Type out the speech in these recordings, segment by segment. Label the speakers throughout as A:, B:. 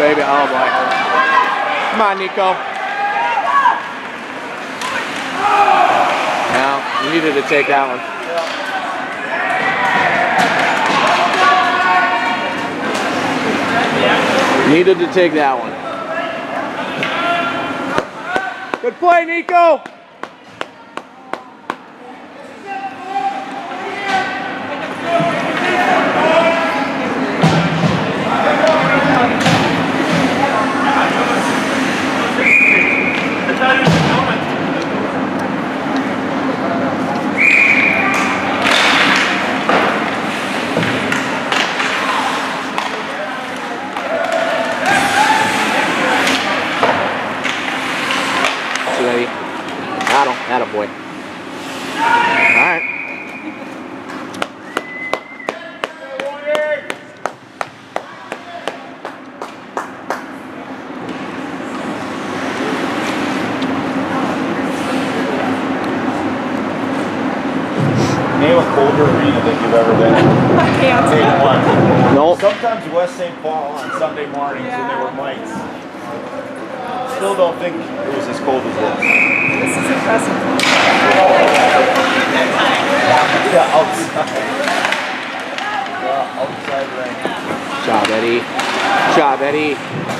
A: baby. Oh boy. Come on, Nico. Now, you needed to take that one. Needed to take that one. Good play, Nico. Attaboy. All right.
B: Name a colder arena that you've ever been in.
C: I can't.
B: Name one.
A: Nope.
B: Sometimes West St. Paul on Sunday mornings when there were lights. Still don't think it was as cold as this.
C: This is impressive.
B: Yeah, outside. Yeah, outside rain.
A: Job, Eddie. Job, Eddie.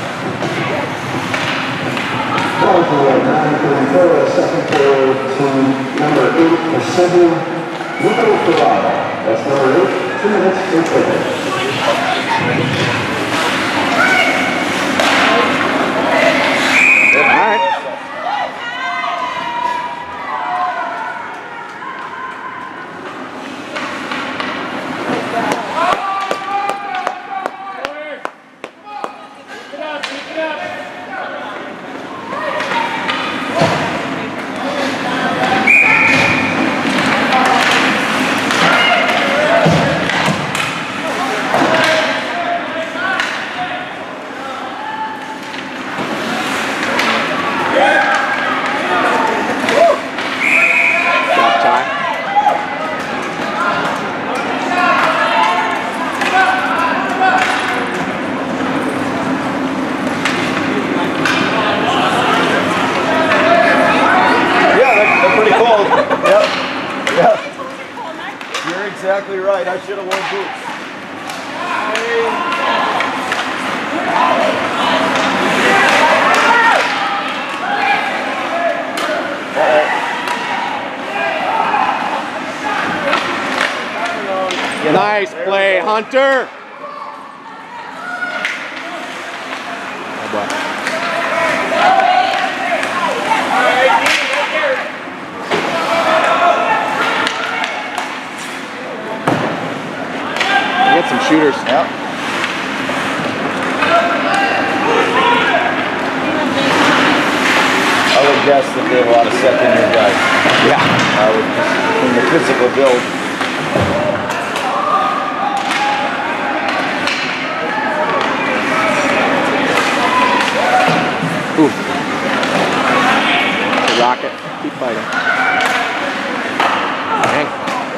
D: Second forward to number 8, Ascending Nico Ferrara. That's number 8, 2 minutes to finish.
B: Exactly right. I should have worn boots.
A: Nice play, Hunter. Oh boy. Get some shooters.
B: Yep. I would guess that they have a lot of second-year guys.
A: Yeah.
B: I would just, from the physical build.
A: Ooh. The rocket. Keep fighting. Dang.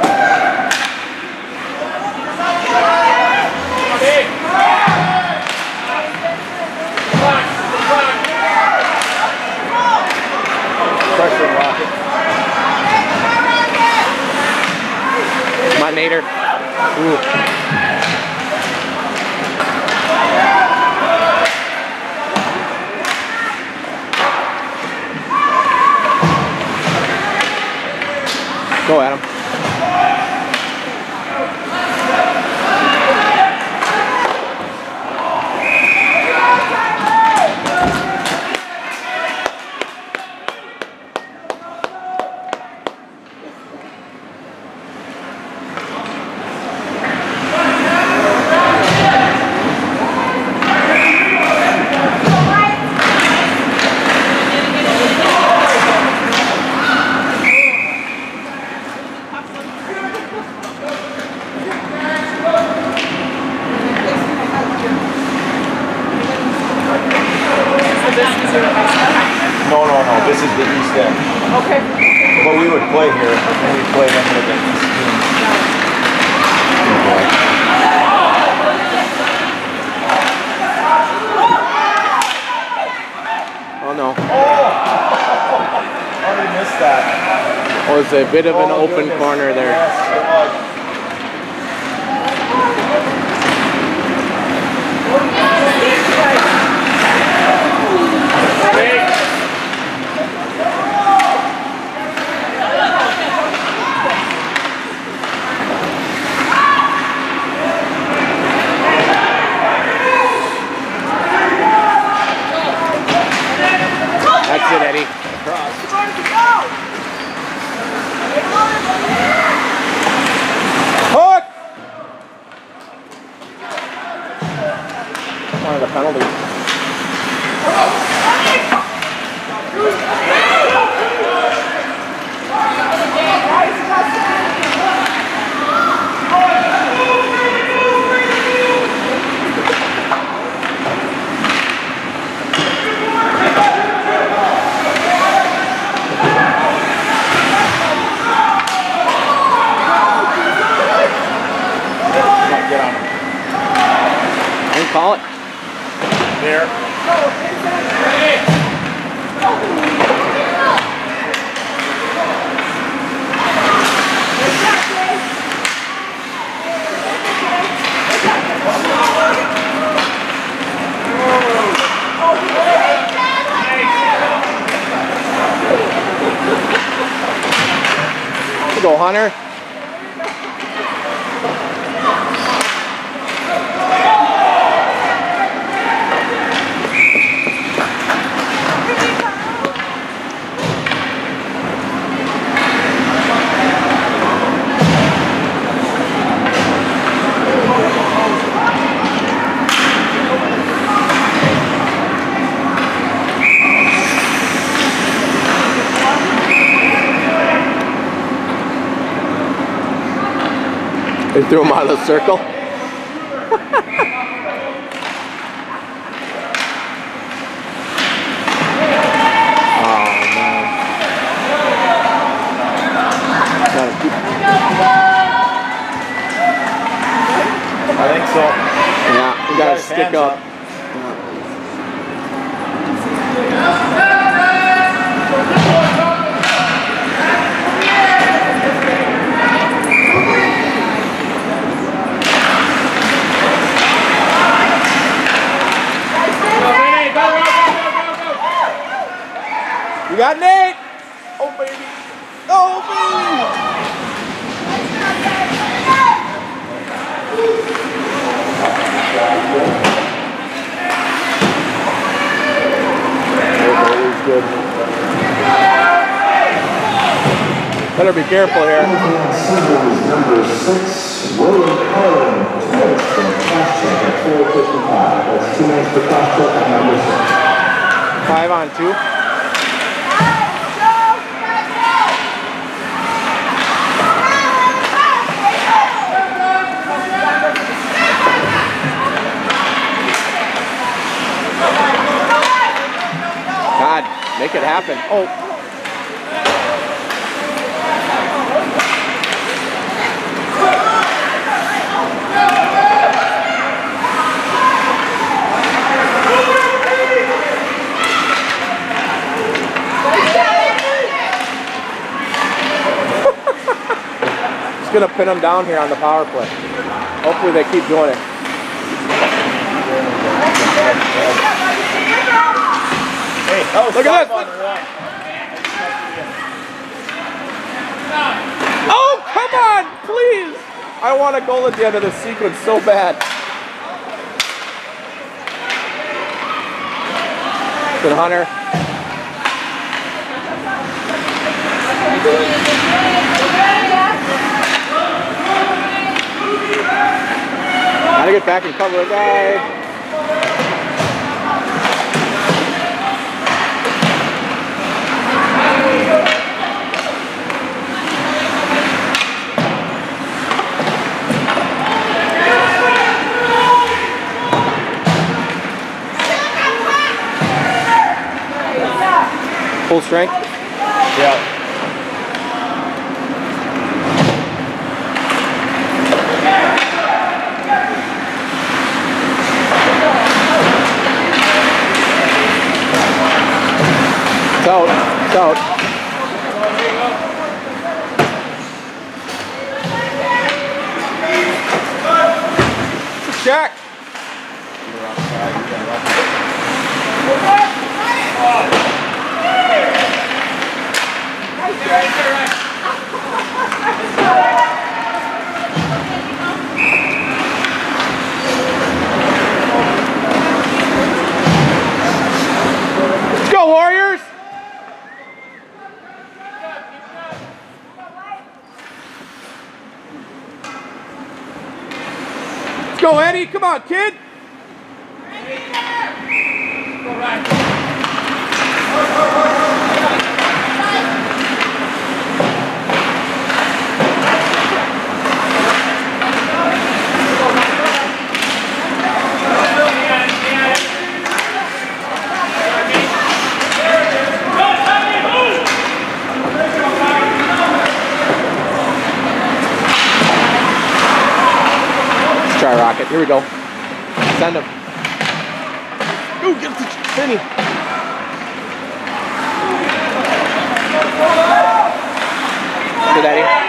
B: Pressure rocket.
A: Come on, Nader. Ooh. Go, Adam.
B: No. This is the East End.
C: Okay.
B: But we would play here, and we'd play them with the East team. Oh boy.
A: was a bit of an
B: Oh,
A: open
B: goodness.
A: corner there.
B: Yes, it was.
A: That's it, Eddie. Hook! One of the penalties.
B: Get on him.
A: And call it.
B: There.
A: Good go, Hunter. They threw him out of the circle. Oh man.
B: I think so.
A: Yeah, you gotta
B: his
A: stick
B: hands
A: up. You got Nate! Oh baby! Oh baby! Good. Better be careful here.
D: Number 6, William Carlin, 2 minutes for cross check at 4:55. That's 2 minutes for cross check at number 6.
A: 5 on 2. God, make it happen. Oh. Just gonna pin them down here on the power play. Hopefully they keep doing it.
B: Hey, that was
A: Look at this. Oh, come on, please. I want a goal at the end of this sequence so bad. Good Hunter. Gotta get back and cover a guy. Full strength?
B: Yeah.
A: It's out. It's out. Check.
B: You're outside. You're gonna run.
A: Let's go, Warriors! Let's go, Eddie. Come on, kid. Try rocket. Here we go. Send him. Ooh, get the Finney. Good, Eddie.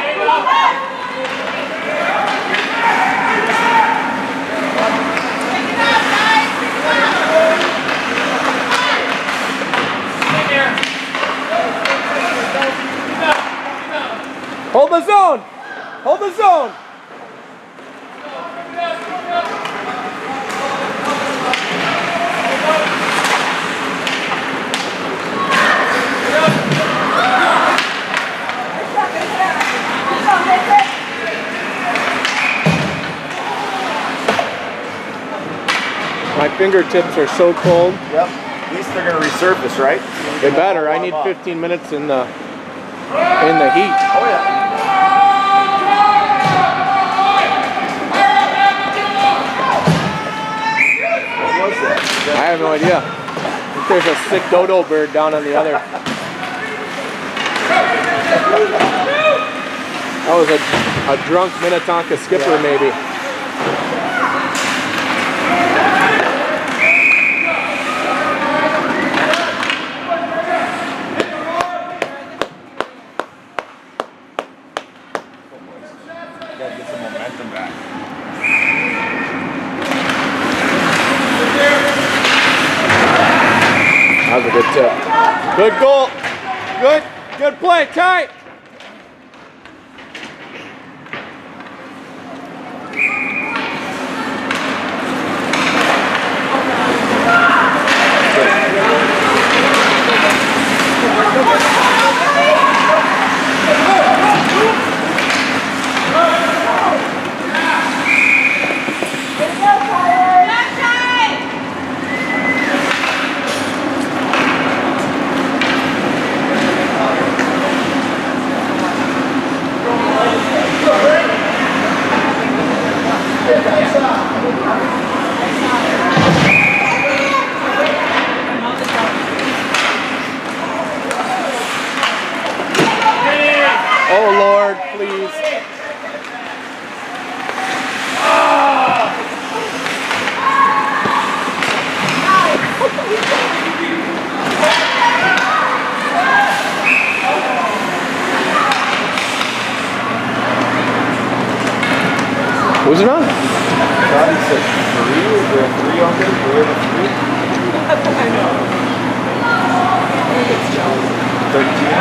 A: Hold the zone. Hold the zone. My fingertips are so cold.
B: Yep. At least they're gonna resurface, right?
A: They better. I need 15 minutes in the heat.
B: Oh yeah. What was that?
A: I have no idea. I think there's a sick dodo bird down on the other. That was a drunk Minnetonka skipper, maybe.
B: Gotta get some momentum back.
A: That was a good tip. Good goal. Good play. Tight. Oh Lord, please. Who's it on?
B: Bobby said 3. Is there a 3 on there? Do we have a 3?
C: I know. I think it's Joe.
B: 13.